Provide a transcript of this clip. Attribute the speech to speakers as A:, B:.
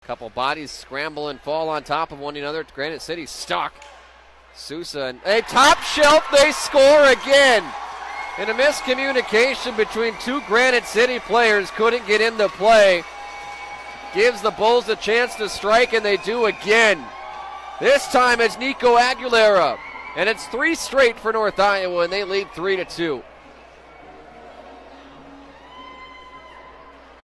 A: Couple bodies scramble and fall on top of one another. Granite City stuck. Sousa and a top shelf, they score again. And a miscommunication between two Granite City players couldn't get into play. Gives the Bulls a chance to strike, and they do again. This time it's Nico Aguilera. And it's 3 straight for North Iowa, and they lead 3-2.